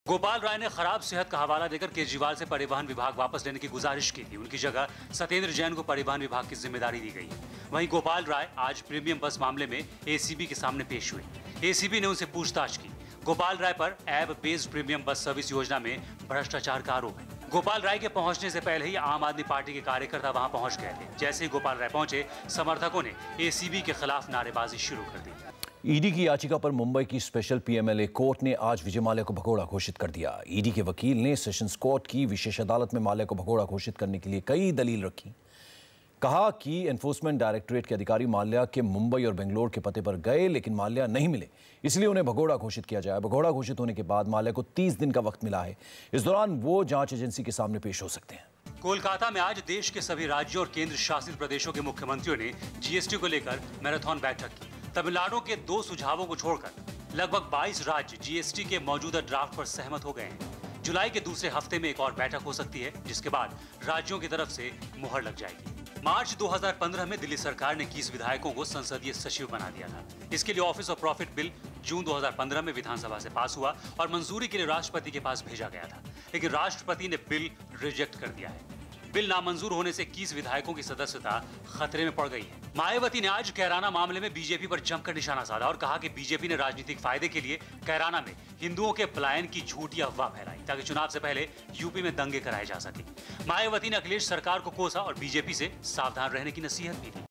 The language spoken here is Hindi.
गोपाल राय ने खराब सेहत का हवाला देकर केजरीवाल से परिवहन विभाग वापस लेने की गुजारिश की थी। उनकी जगह सत्येंद्र जैन को परिवहन विभाग की जिम्मेदारी दी गई है। वहीं गोपाल राय आज प्रीमियम बस मामले में एसीबी के सामने पेश हुए। एसीबी ने उनसे पूछताछ की। गोपाल राय पर app based premium bus service योजना में भ्रष्टाचार का आरोप है। गोपाल राय के पहुंचने से पहले ही आम आदमी पार्टी के कार्यकर्ता वहां पहुंच गए थे। जैसे ही गोपाल राय पहुंचे, समर्थकों ने एसीबी के खिलाफ नारेबाजी शुरू कर दी। ईडी की याचिका पर मुंबई की स्पेशल पीएमएलए कोर्ट ने आज विजय माल्या को भगोड़ा घोषित कर दिया। ईडी के वकील ने सेशंस कोर्ट की विशेष अदालत में माल्या को भगोड़ा घोषित करने के लिए कई दलील रखी। कहा कि एनफोर्समेंट डायरेक्टोरेट के अधिकारी माल्या के मुंबई और बेंगलोर के पते पर गए, लेकिन माल्या नहीं मिले, इसलिए उन्हें भगोड़ा घोषित किया जाए। भगोड़ा घोषित होने के बाद माल्या को 30 दिन का वक्त मिला है। इस दौरान वो जांच एजेंसी के सामने पेश हो सकते हैं। कोलकाता में आज देश के सभी राज्यों और केंद्र शासित प्रदेशों के मुख्यमंत्रियों ने जीएसटी को लेकर मैराथन बैठक की। तमिलनाडु के 2 सुझावों को छोड़कर लगभग 22 राज्य जीएसटी के मौजूदा ड्राफ्ट पर सहमत हो गए हैं। जुलाई के दूसरे हफ्ते में एक और बैठक हो सकती है, जिसके बाद राज्यों की तरफ से मुहर लग जाएगी। मार्च 2015 में दिल्ली सरकार ने 21 विधायकों को संसदीय सचिव बना दिया था। इसके लिए ऑफिस ऑफ प्रॉफिट बिल जून 2015 में विधानसभा से पास हुआ और मंजूरी के लिए राष्ट्रपति के पास भेजा गया था, लेकिन राष्ट्रपति ने बिल रिजेक्ट कर दिया है। बिल नामंजूर होने से 21 विधायकों की सदस्यता खतरे में पड़ गई है। मायावती ने आज कैराना मामले में बीजेपी पर जमकर निशाना साधा और कहा कि बीजेपी ने राजनीतिक फायदे के लिए कैराना में हिंदुओं के पलायन की झूठी अफवाह फैलाई ताकि चुनाव से पहले यूपी में दंगे कराए जा सके। मायावती ने अखिलेश सरकार को कोसा और बीजेपी से सावधान रहने की नसीहत भी दी।